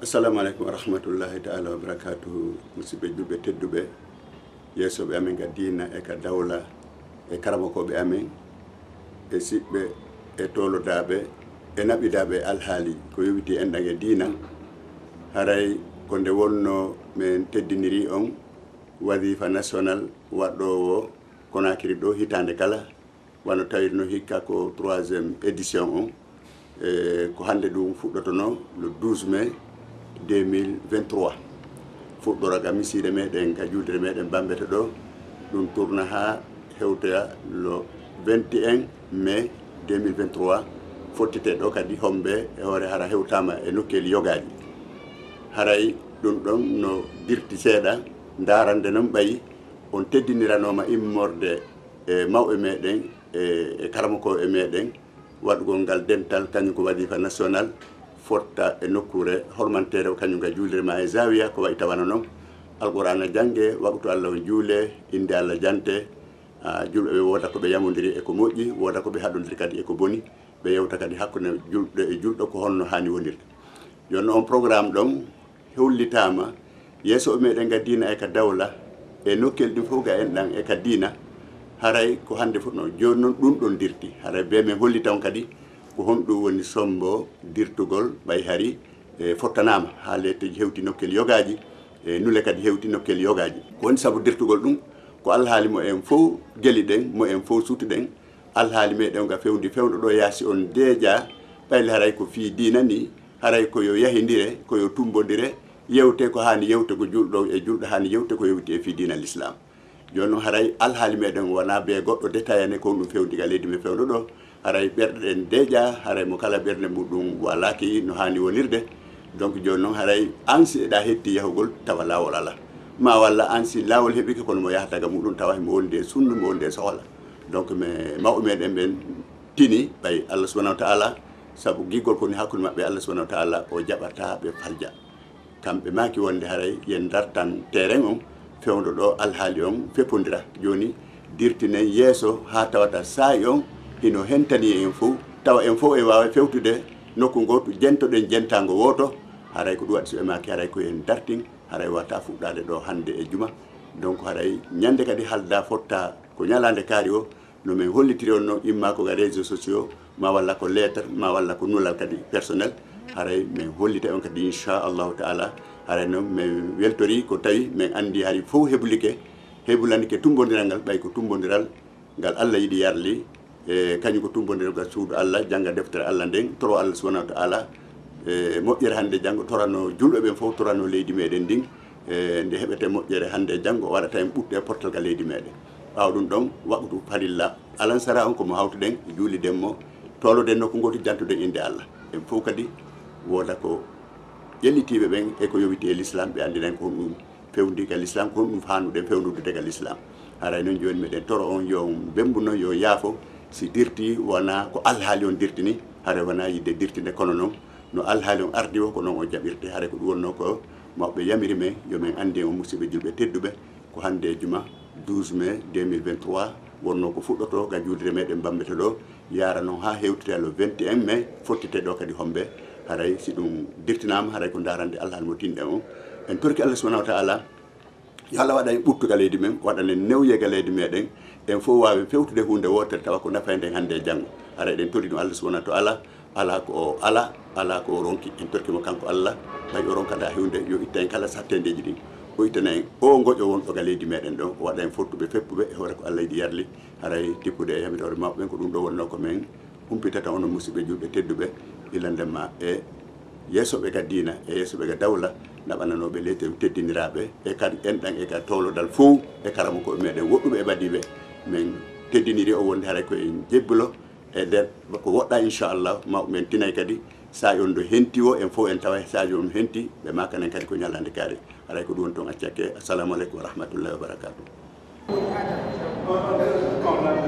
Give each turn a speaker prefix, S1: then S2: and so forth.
S1: Assalamu alaikum wa rahmatullahi ta'ala wa barakatuhu. Musidɓe julɓe tedduɓe yeesoɓe amen ga diina e ka dawla e karamokoɓe amen e siɓɓe e tolodaɓe e naɓidaɓe alhaali ko yowiti enɗan e diina haray ko nde wonno min teddiniri on wadifa national waɗɗowo Conakry ɗo hitande kala wano tawirno hikka ko 3e édition on ko hande ɗum fuɗɗotono le 12 mai 2023 fuɗɗora ga miside meɗen ka juldere meɗen bambete ɗo ɗum tourna ha hewtoya le 21 mai 2023 fottite ɗo kadi hombe e hoore hara hewtama e nokkeli yogaji haray ɗum ɗon no dirti seeɗa darande noon ɓayi on teddiniranoma immorde e mawɓe meɗen e karamokoɓe meɗen waɗugol ngal dental kañum ko wadifa national fotta e nokkure hormantere kañum ga juulere ma e zawiya ko wayi tawana noon alqur'ana jangge waktu Allah o juule inde Allah jante julɓe ɓe woda ko ɓe yamodiri e ko moƴƴi woda ko ɓe haɗodiri kadi e ko boni ɓe yewta kadi hakkude julɗo e julɗo ko honno hani wonirde jonno on programme ɗon hewllitama yeesoɓe meɗen ga diina e ka dawla e nokkel ɗum fof ga enɗan e ka diina haray ko hande fuɗno joni noon ɗum ɗon dirti haray be min hollita on kadi ko honɗum woni sombo dirtugol ɓay hari e fottanama ha letteji hewti nokkel yogaji e nule kadi hewti nokkel yogaji ko woni saabu dirtugol ɗum ko alhaali mo en fof gueli ɗen mo en fof sutuɗen alhaali meɗen ga fewndi fewɗo ɗo yaasi on deeƴa ɓayli haray ko fi diina ni haray koyo yahidire koyo tumbodire yewte ko hani yewte ko julɗo e julɗo hani yewte ko yewti e fi diina l'islam joni noon haray alhaali meɗen wona be goɗɗo détaillane ko ɗum fewdiga leydi men fewɗo ɗo haray ɓerɗe ɗen deeƴa haray mo kala ɓerde muɗum walaki no hani wonirde donc joni noon haray ansi eɗa hetti yahugol tawa lawol ala ma walla ansi lawol heeɓiki kono mo yahataga muɗum tawa mo wondi e sunnu mo wondi e sohla donc mais mawɓe meɗen ɓen tini ɓay Allah subahanahu wa taala saabu giggol koni hakkude mabɓe Allah subahanahu wa taala o jaɓata ɓe falja kamɓe maki wonde haray yen dartan terrain on fewdo ɗo alhaali on feppodira joni dirtinen yeeso ha tawata saayi on hino hentani en fof tawa en fof e wawa fewtude nokku goto jentoɗen jentago woto haray ko ɗum waɗi so e maki haray koyen dartin haray wata fuɗɗade ɗo hande e juma donc haray ñande kadi halda fotta ko ñalande kaari o no min hollitiri on noon imma ko ga réseaux sociaux ma walla ko lettre ma walla ko nulal kadi personnel haray min hollita on kadi inchallahu taala haray noon min weltori ko tawi min andi hari fof heɓlike heɓulanike tumbodiral ngal ɓay ko tumbodiral ngal Allah yiɗi yarli e kañum ko tumbodiral ngal suudu Allah jangga deftere Allah nden toro Allah subahanahu wa taala e moƴƴere hande janggo torano julɓe ɓen fof torano leydi meɗen ndin nde heɓete moƴƴere hande janggo waɗata en ɓutte e portal ga leydi meɗen ɓawa ɗum ɗon waktu farilla alansara on komo hawtuɗen juuliden mo toloden nokku goto jantuɗen inde Allah en fof kadi woda ko ƴellitiɓe ɓen e ko yowiti e l'islam ɓe andinen ko ɗum fewndi ka l'islam ko ɗum fanuɗen fewnude ga l'islam haray noon joni meɗen toro on yo bembuno yo yaafo si dirti wona ko alhaali on dirtini haray wona yidde dirtinde kono noon no alhaali on ardi o ko noon o jaɓirte haray ko ɗum wonno ko mawɓe yamiri men yomin andi on musidɓe julɓe tedduɓe ko hande e juma 12 mai 2023 wonno ko fuɗɗoto ga juldere meɗen bambete ɗo yara noon ha hewtite le 21 mai fottite ɗo kadi hombe haray si ɗum dirtinama haray ko darande alhaali mo tinɗen on en torki Allah subahanahu wa taala yo Allah waɗa en ɓurtuga leydi men waɗanen newyega leydi meɗen en fof wawi fewtude hunde wotere tawa ko nafayden hande e janggo haray ɗen tori ɗum Allah subahanahu wa taala ala ko o ala ko o ronki en torkimo kanko Allah ɓay o ronkata hunde yo itta en kala sattedeji ɗin o ittana en o goƴo wonɗo ga leydi meɗen ɗo o waɗa en fottuɓe feppuɓe e hoore ko Allah yiɗi yarli haray tippude e yamirore mawɓe ko ɗum ɗo wonno ko men humpitata onon musidɓe julɓe tedduɓe ilandema e yeesoɓe ga diina e yeesoɓe ga dawla naɓananoɓe leyte teddiniraɓe e kadi enɗan e ka towlodal fof e karamokoɓe meɗen woɗɗuɓe e ɓadiɓe min teddiniri o wonde haray koyen jebbulo e nder ko woɗɗa inchallah mawɓe men tinay kadi sa on do henti o en fof en tawa saji on henti ɓe makanen kadi ko ñalande kaari haray ko ɗum woni toon accakke assalamu aleykum wa rahmatullahi wa barakatuh